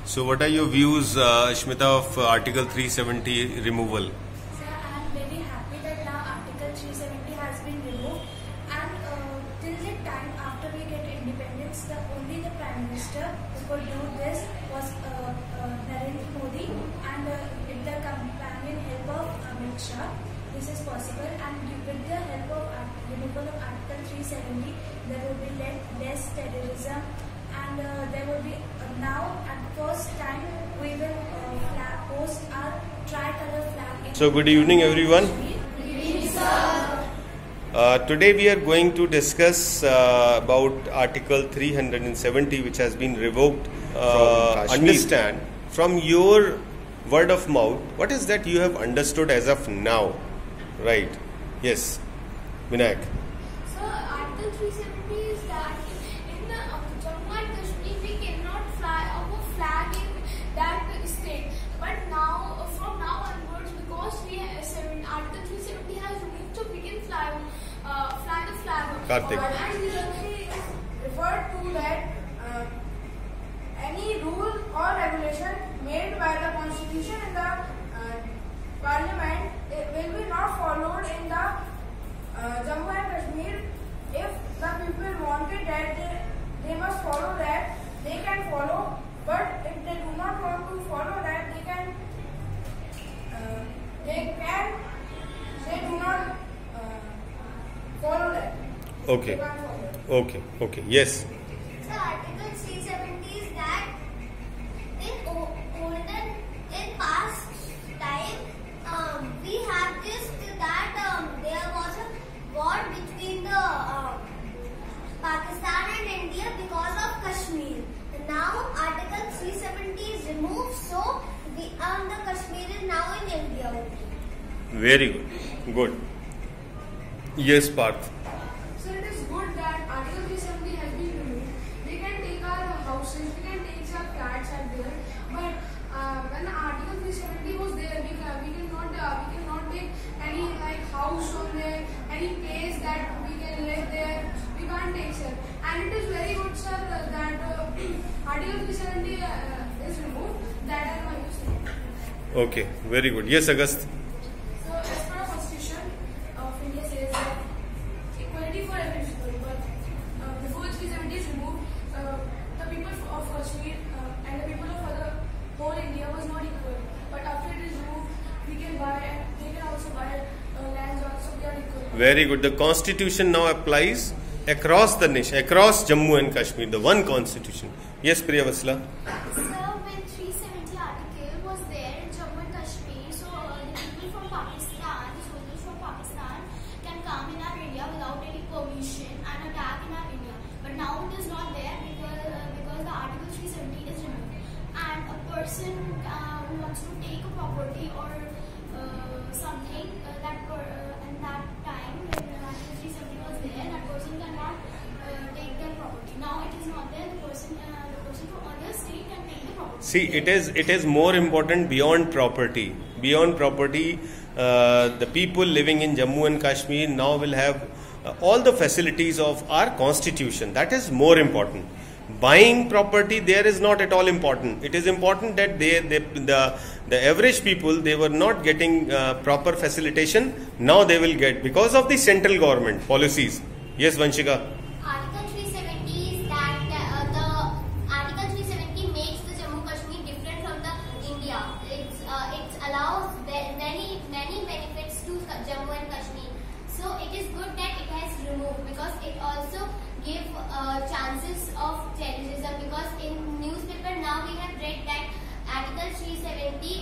So what are your views, Ashmita, of Article 370 removal? Sir, I am very happy that now Article 370 has been removed, and till the time after we get independence, only the Prime Minister who could do this was Narendra Modi, and with the companion help of Amit Shah, this is possible. And with the help of removal of Article 370, there will be less terrorism, and there will be now at first time we will post our tricolor flag. So good evening everyone. Good evening, sir. Today we are going to discuss about Article 370 which has been revoked. Understand from your word of mouth, what is that you have understood as of now? Right. Yes. Vinayak. So, Article 370 is that in the Jammu and Kashmir we cannot fly our flag in that state. But now, from now onwards, because Article 370 has removed, so we can fly the flag. Karthik. And this is referred to that any rule or regulation made by the Constitution and the Parliament will be not followed in the Jammu and Kashmir. If the people wanted that, they must follow that. They can follow, but if they do not want to follow that, they do not follow that. Okay. They can't follow it. Okay. Yes. So, Article 370 is that in past time, we have this that there was a war between the Pakistan and India because of Kashmir. Now Article 370 is removed, so the Kashmir is now in India only. Very good. Good. Yes, Parth. So it is good that Article 370 has been removed. We can take our houses, we can take our flats at there. But when Article 370 was there, we cannot take any house from there, any place that we can live there. We can't take, sir. And it is very good, sir, that Article 370 is removed. That I want to say. Okay. Very good. Yes, Agast. So, as per our Constitution of India says that equality for every people, but before 370 is removed, the people of Kashmir and the people of the whole India was not equal. But after it is removed, we can buy and they can also buy lands also, we are equal. Very good. The constitution now applies across the nation, across Jammu and Kashmir, the one constitution. Yes, Priya Vasla. So when 370 article was there in Jammu and Kashmir, so the people from Pakistan, the soldiers from Pakistan can come in our India without any permission and attack in our India. But now it is not there because the Article 370 is removed. And a person who wants to take a property or something in that time when Article 370 was there, that person cannot take their property. Now it is not there. The person from other state can take the property. See, it is more important beyond property. Beyond property, the people living in Jammu and Kashmir now will have all the facilities of our constitution. That is more important. Buying property there is not at all important. It is important that the average people, they were not getting proper facilitation. Now they will get because of the central government policies. Yes, Vanshika. Article 370 is that the Article 370 makes the Jammu Kashmir different from the India. It allows many benefits to Jammu and Kashmir. So it is good that it has removed because it also give chances of terrorism, because in newspaper now we have read that Article 370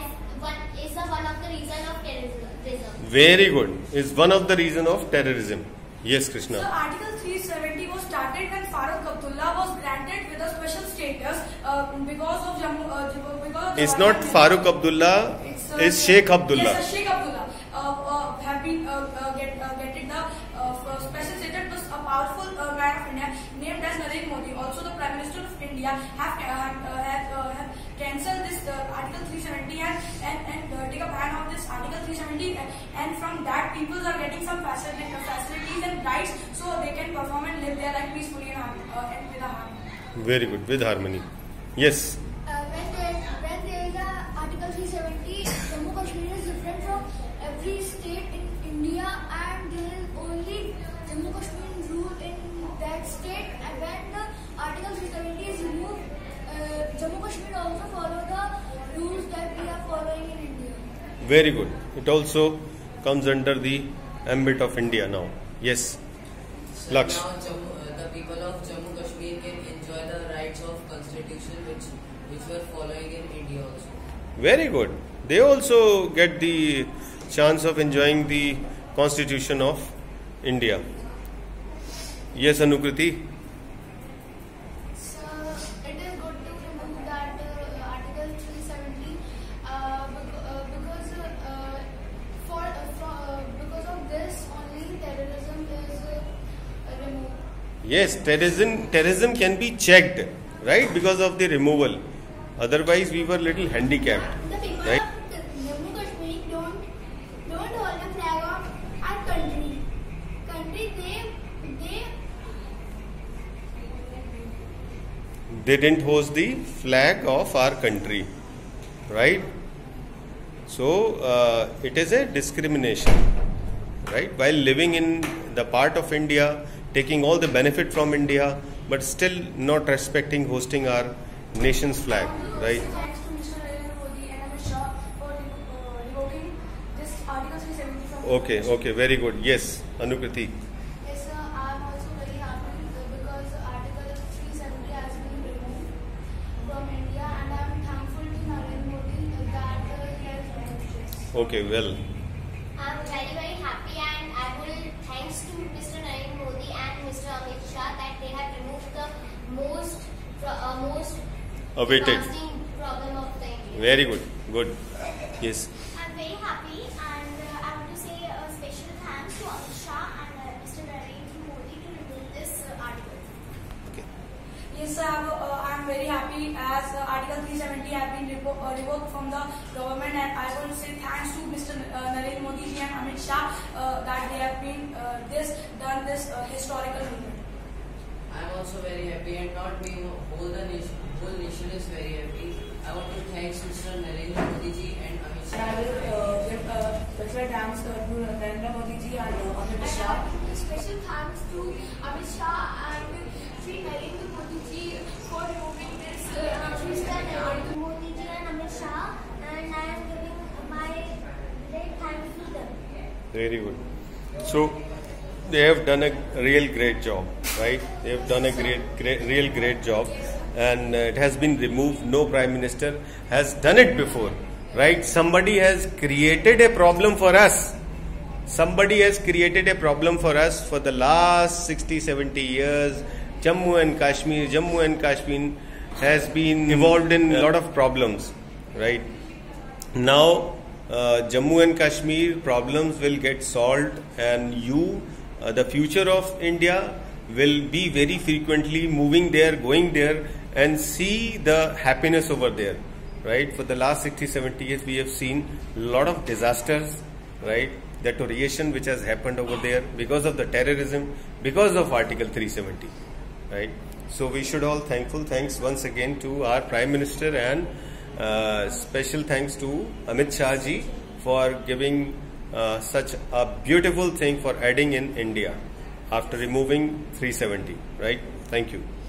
is one of the reason of terrorism. Very good. Is one of the reason of terrorism. Yes, Krishna. So Article 370 was started when Farooq Abdullah was granted with a special status because of Jammu. Because It's not Farooq Abdullah. It's Sheikh Abdullah. Yes, Sheikh Abdullah have been getting the special status. Was a powerful man of India named as Narendra Modi. Also, the Prime Minister of India have cancelled this Article 370 and take a ban of this Article 370, and from that people are getting some facilities and rights, so they can perform and live their life peacefully and with a harmony. Very good. With harmony. Yes. When Very good. It also comes under the ambit of India now. Yes. So Laksh. now the people of Jammu Kashmir can enjoy the rights of constitution which were following in India also. Very good. They also get the chance of enjoying the constitution of India. Yes, Anukriti. So it is good to remove that Article 370 because of this only terrorism is removed. Yes, terrorism can be checked, right, because of the removal. Otherwise, we were little handicapped, The people right? of Jammu Kashmir don't hold the flag of our country. They didn't host the flag of our country, right? So it is a discrimination, right? While living in the part of India, taking all the benefit from India, but still not respecting hosting our nation's flag, right? Thanks to Mr. Narendra Modi and Amit Shah for revoking this Article 370 from Okay, very good. Yes, Anukriti. Yes, sir, I am also very happy because Article 370 has been removed from India, and I am thankful to Narendra Modi that he has removed this. Okay, well, I'm very happy, and I will thanks to Mr. Narendra Modi and Mr. Amit Shah that they have removed the most awaited. lasting problem of the India. Very good. Good. Yes. I'm very happy, and I want to say a special thanks to Amit Shah and Mr. Narendra Modi to remove this article. Okay. Yes, sir, I am very happy as Article 370 has been revoked from the government, and I want to say thanks to Mr. Narendra Modi ji and Amit Shah that they have been done this historical movement. I am also very happy, and not me, whole nation is very happy. I want to thank Mr. Narendra Modi ji and Amit Shah. I will give special thanks to Narendra Modi ji and Amit Shah. Special thanks to Amit Shah and Sri Narendra Modi ji for removing this Mr. Modi ji and Amit Shah, and I am giving my great thanks to them. Very good. So they have done a real great job, right? They have done a real great job, and it has been removed. No Prime Minister has done it before, right? Somebody has created a problem for us. Somebody has created a problem for us for the last 60-70 years. Jammu and Kashmir has been involved in a lot of problems, right? Now Jammu and Kashmir problems will get solved, and the future of India will be very frequently moving there, going there, and see the happiness over there, right? For the last 60-70 years, we have seen a lot of disasters, right? The deterioration which has happened over there because of the terrorism, because of Article 370, right? So we should all thanks once again to our Prime Minister, and special thanks to Amit Shah ji for giving such a beautiful thing for adding in India after removing 370, right? Thank you.